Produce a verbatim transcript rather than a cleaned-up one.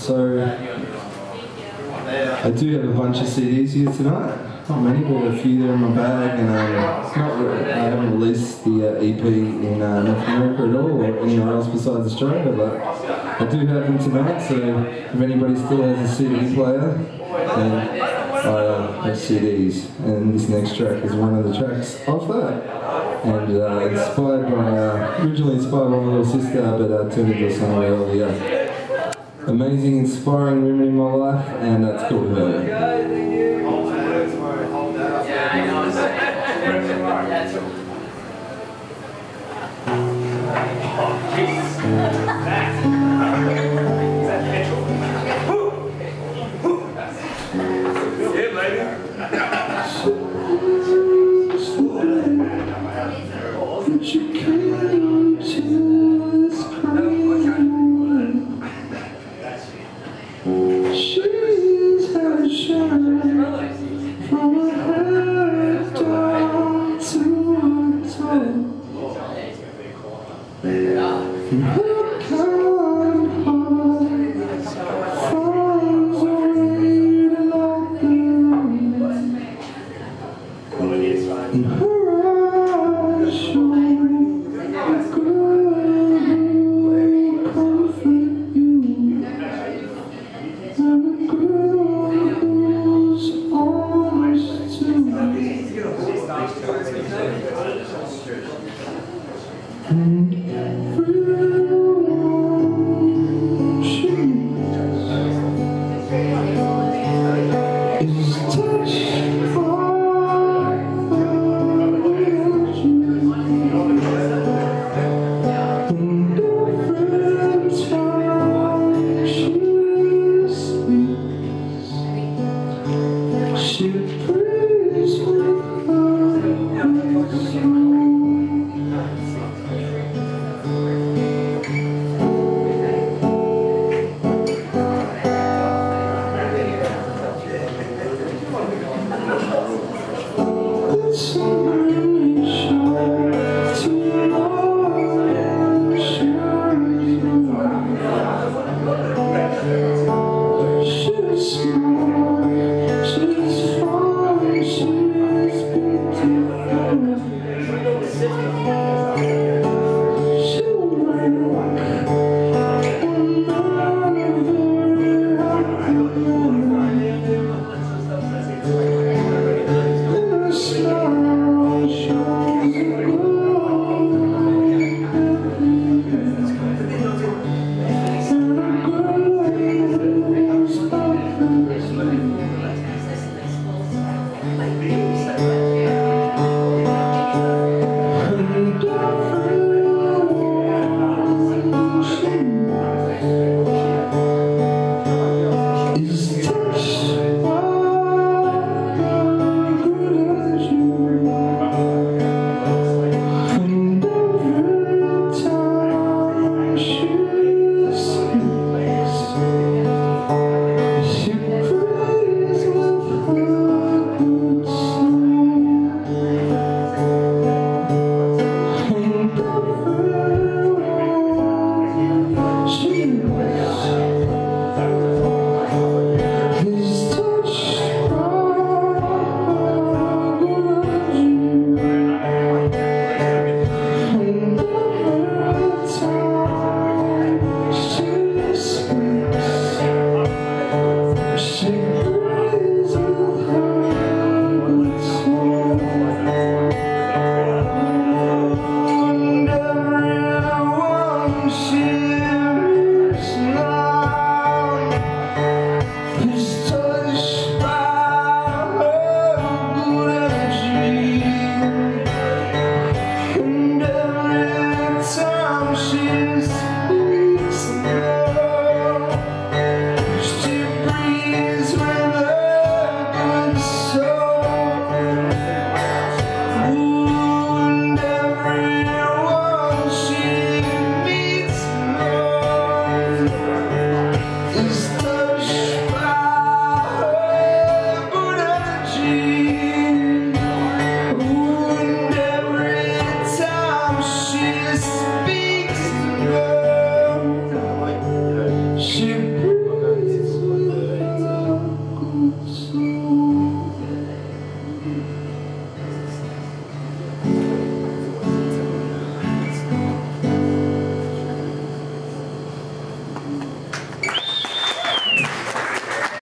So, I do have a bunch of C Ds here tonight. Not many, but a few there in my bag, and um, not re I haven't released the uh, E P in uh, North America at all, or anywhere else besides Australia, but I do have them tonight, so if anybody still has a C D player, then I uh, have C Ds, and this next track is one of the tracks off that. And uh, inspired by, uh, originally inspired by my little sister, but uh, turned into a song earlier. Amazing, inspiring women in my life, and that's called Her. She